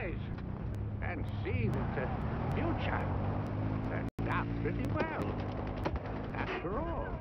eyes and see that the future turned out pretty well. After all,